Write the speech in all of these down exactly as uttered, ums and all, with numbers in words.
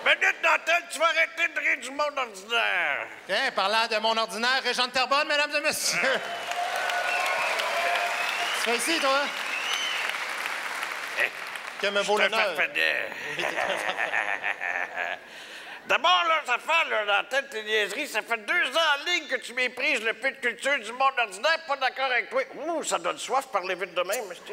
minute d'antenne, tu vas arrêter de rire du monde ordinaire. Tiens, parlant de mon ordinaire, Régent de Terrebonne, mesdames et messieurs. Tu fais ici, toi? Que me vaut l'honneur. D'abord, là, ça fait, là, dans la tête de niaiseries, ça fait deux ans en ligne que tu méprises le peu de culture du monde ordinaire, pas d'accord avec toi. Ouh, ça donne soif parler vite de même, monsieur.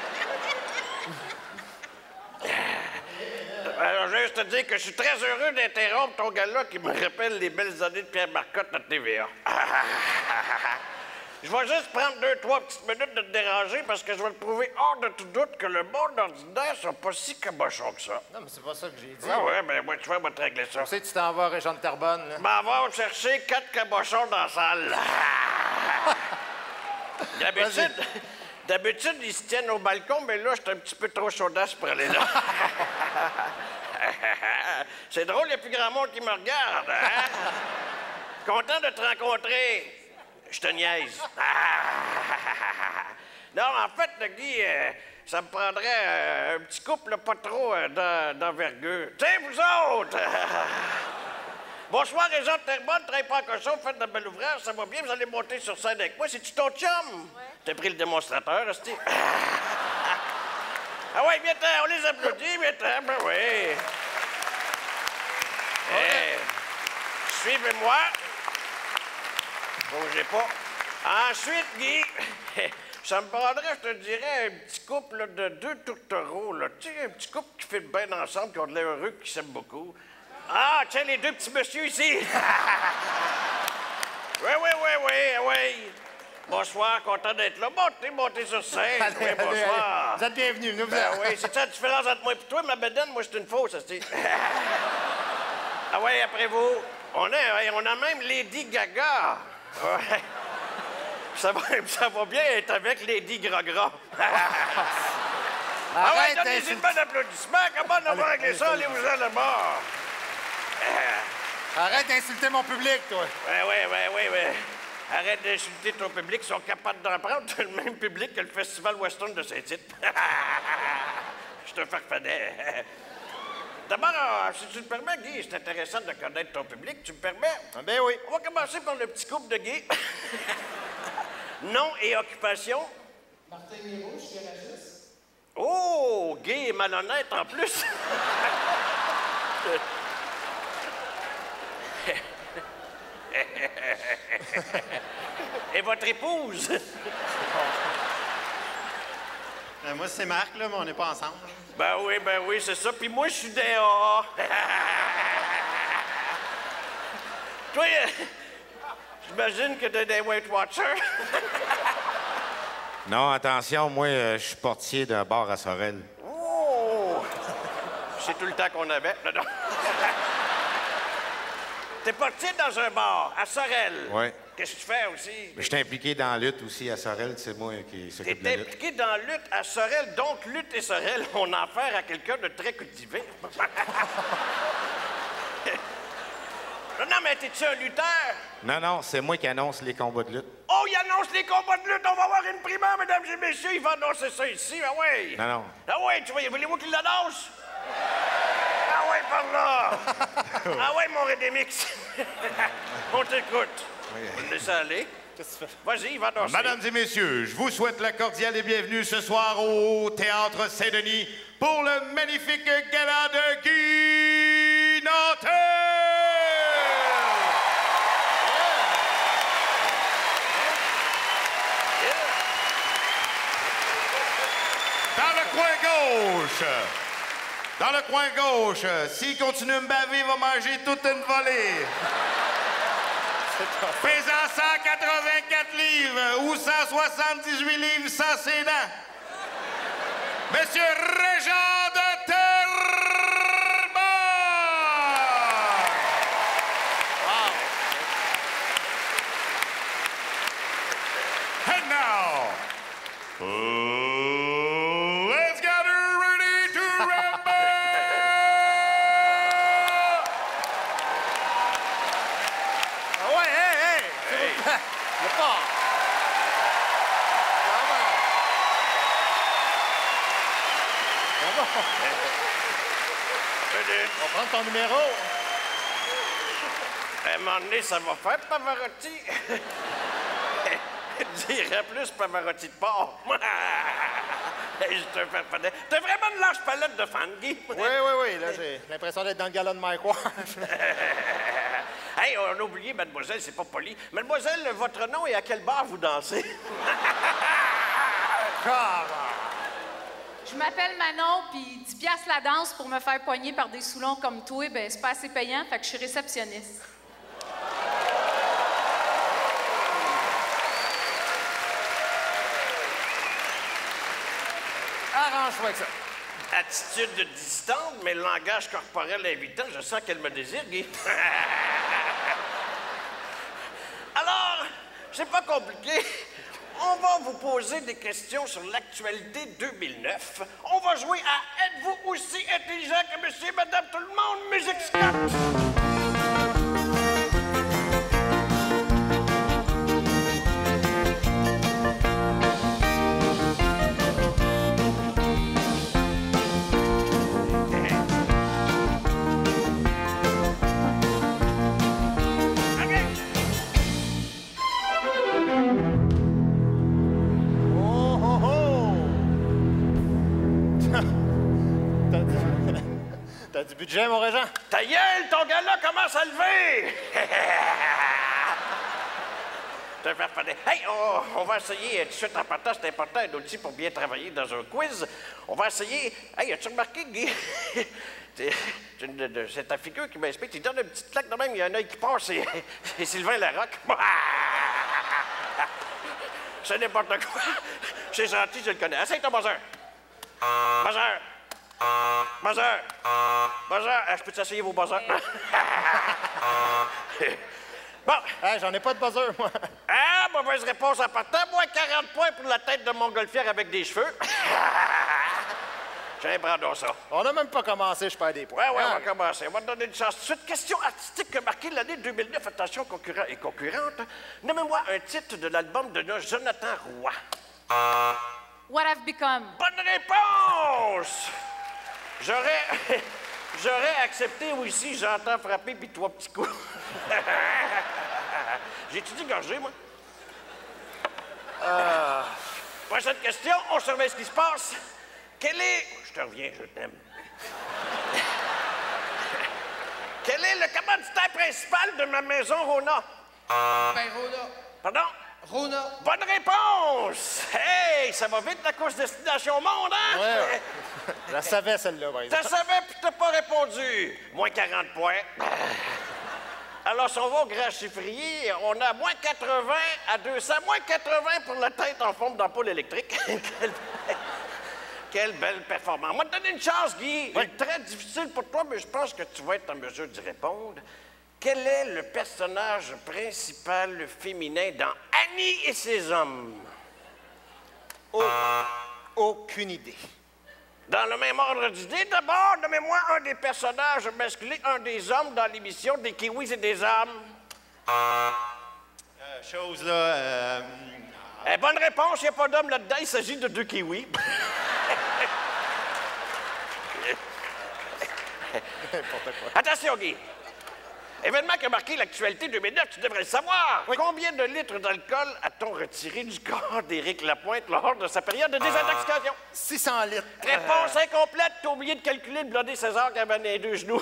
Alors, je veux juste te dire que je suis très heureux d'interrompre ton gars-là qui me rappelle les belles années de Pierre Marcotte à T V A. Je vais juste prendre deux, trois petites minutes de te déranger parce que je vais te prouver hors de tout doute que le monde ordinaire sont pas si cabochons que ça. Non, mais c'est pas ça que j'ai dit. Ah ouais, ben moi, tu vois, moi, te régler ça. Tu sais, tu t'en vas, Régent de Terrebonne, là. Ben, va chercher quatre cabochons dans la salle. D'habitude, d'habitude, ils se tiennent au balcon, mais là, j'étais un petit peu trop chaudasse pour aller là. C'est drôle, il n'y a plus grand monde qui me regarde, hein? Content de te rencontrer. Je te niaise. Non, en fait, le Guy, euh, ça me prendrait euh, un petit couple là, pas trop euh, d'envergure. Tiens, vous autres! Bonsoir, Régent de Terrebonne, très pas en cochon, faites de bel ouvrage, ça va bien, vous allez monter sur scène avec moi. C'est-tu ton chum? Oui. T'as pris le démonstrateur, hostie? Ah ouais, viens-t'en, on les applaudit, viens-t'en, ben oui. Hey, suivez-moi. Bougez pas. Ensuite, Guy, ça me prendrait, je te dirais, un petit couple là, de deux tourtereaux, là. Tu sais, un petit couple qui fait bien ensemble, qui ont de l'air heureux, qui s'aiment beaucoup. Ah, tiens, les deux petits messieurs ici. Oui, oui, oui, oui, oui. Bonsoir, content d'être là. Montez, montez sur scène. Allez, Oui, allez, bonsoir. allez. Vous êtes bienvenus, nous vous Ben oui, c'est ça la différence entre moi et toi? Ma bedaine, moi, c'est une fausse, c'est. Ah ouais, après vous. On a, on a même Lady Gaga. Ouais. Ça va, ça va bien être avec Lady Gras-Gras. Ah ouais, donnez-y une bonne applaudissement. Comment on va régler ça? Allez-vous-en là-bas. Arrête d'insulter mon public, toi. Oui, oui, oui, oui, oui. Arrête d'insulter ton public. Ils sont capables d'en prendre. C'est le même public que le Festival Western de Saint-Tite. Je te farfadais. D'abord, si tu me permets, Guy, c'est intéressant de connaître ton public. Tu me permets? Ah ben oui. On va commencer par le petit couple de Guy. Nom et occupation? Martin Miro, je suis garagiste. Oh, Guy et malhonnête en plus. Et votre épouse? Euh, moi, c'est Marc, là, mais on n'est pas ensemble. Ben oui, ben oui, c'est ça. Puis moi, je suis D A. Toi, euh, j'imagine que t'es des Weight Watchers. Non, attention, moi, euh, je suis portier d'un bar à Sorel. Oh! C'est tout le temps qu'on avait. Non, non. T'es portier dans un bar, à Sorel. Oui. Qu'est-ce que tu fais aussi? Je suis impliqué dans la lutte aussi à Sorel, c'est moi qui s'occupe de T'es la lutte. impliqué dans la lutte à Sorel, donc lutte et Sorel, on a affaire à quelqu'un de très cultivé. Non, non, mais t'es-tu un lutteur? Non, non, c'est moi qui annonce les combats de lutte. Oh, il annonce les combats de lutte, on va avoir une primaire, mesdames et messieurs, il va annoncer ça ici, ah ouais. Non, non. Ah ouais, tu vois, voulez-vous qu'il l'annonce? Ah ouais, par là. Ah ouais, mon Redemix. On t'écoute. On le laisse aller. Qu'est-ce que tu fais? Vas-y, il va annoncer. Mesdames et messieurs, je vous souhaite la cordiale et bienvenue ce soir au Théâtre Saint-Denis pour le magnifique gala de Guy Nantel! Dans le coin gauche, dans le coin gauche, s'il continue à me baver, il va manger toute une volée. Pesant cent quatre-vingt-quatre livres ou cent soixante-dix-huit livres sans ses dents. Monsieur Régent de Terrebonne! Wow. And now, let's get ready to rumble! Ah ouais, hey, hey! Hey! Le fort! Bravo! minute. On va prendre ton numéro. À un moment donné, ça va faire Pavarotti. Dirait plus Pavarotti de porc. Je te fais pas. T'as vraiment une large palette de fans, Guy. Oui, oui, oui. Là, j'ai l'impression d'être dans le gala de Mike Ward. Hey, on a oublié, mademoiselle, c'est pas poli. Mademoiselle, votre nom et à quel bar vous dansez? Je m'appelle Manon, puis dix piastres la danse pour me faire poigner par des saoulons comme toi, ben c'est pas assez payant, fait que je suis réceptionniste. Arrange-toi avec ça. Attitude distante, mais langage corporel invitant, je sens qu'elle me désire, Guy. Alors, c'est pas compliqué. On va vous poser des questions sur l'actualité deux mille neuf. On va jouer à Êtes-vous aussi intelligent que monsieur et madame tout le monde? Musique Scott! T'as du budget, mon régent? Ta gueule, ton gars-là commence à lever! Te faire fader. Hey, on, on va essayer, tout de suite en partant, c'est important, un outil pour bien travailler dans un quiz. On va essayer. Hey, as-tu remarqué, Guy? C'est ta figure qui m'inspire. Tu donnes une petite claque de même, il y a un œil qui passe, et, et Sylvain Larocque. C'est n'importe quoi. C'est gentil, je le connais. Essaye ton buzzer. Buzzer. Buzzer! Buzzer! Je peux t'essayer vos buzzers? Bon. Hey, j'en ai pas de buzzer, moi. Ah, mauvaise réponse en partant. Moi, quarante points pour la tête de montgolfière avec des cheveux. J'ai prendre ça. On n'a même pas commencé, je perds des points. Ouais, ouais, on va commencer. On va te donner une chance. Tout de suite, question artistique que marquée l'année deux mille neuf. Attention, concurrents et concurrentes. Nommez-moi un titre de l'album de notre Jonathan Roy. What I've Become. Bonne réponse! J'aurais... J'aurais accepté aussi, j'entends frapper puis trois petits coups. J'ai-tu dit gorgé, moi? Euh... Prochaine question, on surveille ce qui se passe. Quel est... Je te reviens, je t'aime. Quel est le commanditaire principal de ma maison, Rona? Ben, Rona. Pardon? Rona. Bonne réponse! Hey, ça va vite la course Destination Monde, hein? Ouais, ouais. Je la savais, celle-là, par Tu exemple. savais puis t'as pas répondu. Moins quarante points. Alors, si on va au grand chiffrier, on a moins quatre-vingts à deux cents. Moins quatre-vingts pour la tête en forme d'ampoule électrique. Quelle... Quelle belle performance. On va te donner une chance, Guy. Oui. Très difficile pour toi, mais je pense que tu vas être en mesure d'y répondre. Quel est le personnage principal féminin dans Annie et ses hommes? Oh, aucune idée. Dans le même ordre d'idée, d'abord, nommez-moi un des personnages masculins, un des hommes dans l'émission des Kiwis et des hommes. Euh, chose, là... Euh... Eh, bonne réponse, il n'y a pas d'homme là-dedans, il s'agit de deux Kiwis. N'importe quoi. Attention, Guy. Événement qui a marqué l'actualité deux mille neuf, tu devrais le savoir. Oui. Combien de litres d'alcool a-t-on retiré du corps d'Éric Lapointe lors de sa période de désintoxication? six cents litres. Réponse incomplète, t'as oublié de calculer le blindé César qui avait les deux genoux.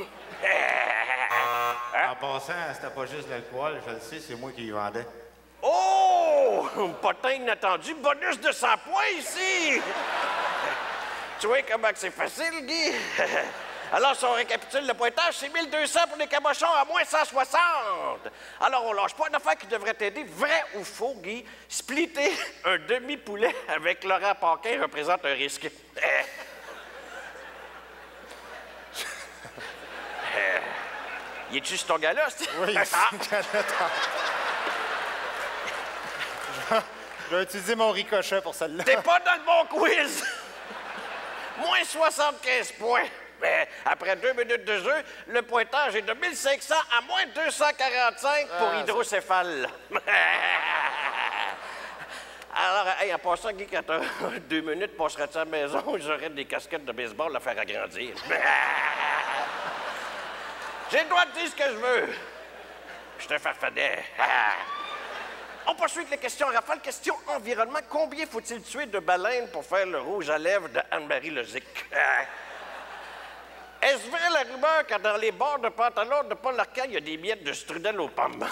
En passant, c'était pas juste l'alcool, je le sais, c'est moi qui y vendais. Oh! Potin inattendu, bonus de cent points ici! Tu vois comment c'est facile, Guy? Alors, si on récapitule le pointage, c'est mille deux cents pour les cabochons à moins cent soixante. Alors, on lâche pas une affaire qui devrait t'aider. Vrai ou faux, Guy? Splitter un demi-poulet avec Laurent Paquin représente un risque. Y es-tu sur ton gars-là? Oui, Ah. Je vais utiliser mon ricochet pour celle-là. T'es pas dans le bon quiz! Moins soixante-quinze points. Mais après deux minutes de jeu, le pointage est de mille cinq cents à moins deux cent quarante-cinq pour Ah, hydrocéphale. Alors, hey, en passant, Guy, quand t'as deux minutes, passeras-tu à la maison, j'aurais des casquettes de baseball à faire agrandir. J'ai le droit de dire ce que je veux. Je te farfadais. On poursuit avec les questions rafales. Question environnement. Combien faut-il tuer de baleines pour faire le rouge à lèvres de Anne-Marie Lozic? Est-ce vrai la rumeur que dans les bords de pantalon de Paul Arcand, il y a des miettes de strudel aux pommes?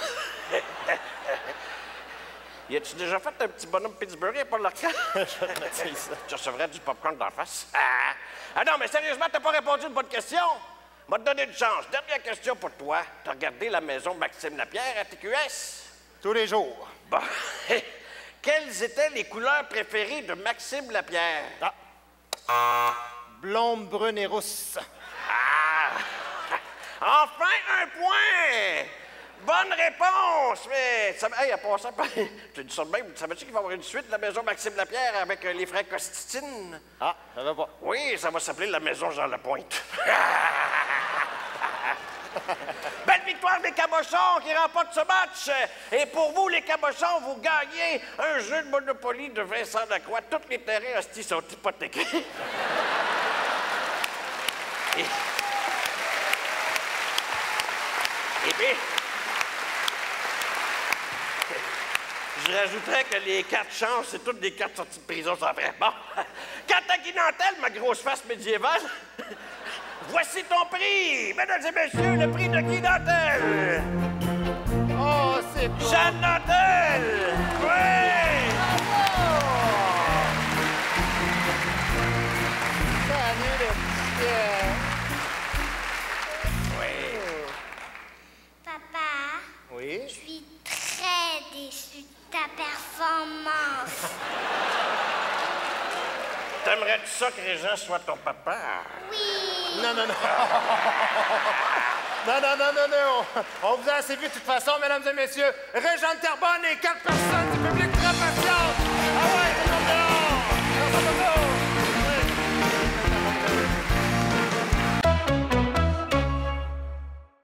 Y as-tu déjà fait un petit bonhomme Pittsburgh à Paul Arcand? Tu recevrais du popcorn d'en face. Ah. ah non, mais sérieusement, t'as pas répondu à une bonne question? M'a te donné une chance. Dernière question pour toi. T'as regardé la maison Maxime Lapierre à T Q S? Tous les jours. Bon. Quelles étaient les couleurs préférées de Maxime Lapierre? Ah. Blonde, brune et rousse. Ah! Enfin un point! Bonne réponse! Mais, ça, hey, à passant, tu dis ça de même, savais-tu qu'il va y avoir une suite de la maison Maxime Lapierre avec euh, les frères Costitine? Ah, ça va pas. Oui, ça va s'appeler la maison Jean Lapointe. Belle victoire des Cabochons qui remportent ce match. Et pour vous, les Cabochons, vous gagnez un jeu de Monopoly de Vincent Lacroix. Tous les terrains hosties sont hypothéqués. Et... Et puis... Je rajouterais que les cartes chances, c'est toutes des cartes sorties de prison sans vrai. Bon. Quant à Guy Nantel, ma grosse face médiévale, voici ton prix! Mesdames et messieurs, le prix de Guy Nantel! Oh, c'est cool! Jeanne Nantel! Oui! Salut, le petit... Oui. Papa, Oui? je suis très déçue de ta performance. T'aimerais-tu ça que Régent soit ton papa? Oui. Non, non, non. Non, non, non, non, non. On vous a assez vu de toute façon, mesdames et messieurs. Régent de Terrebonne et quatre personnes du public.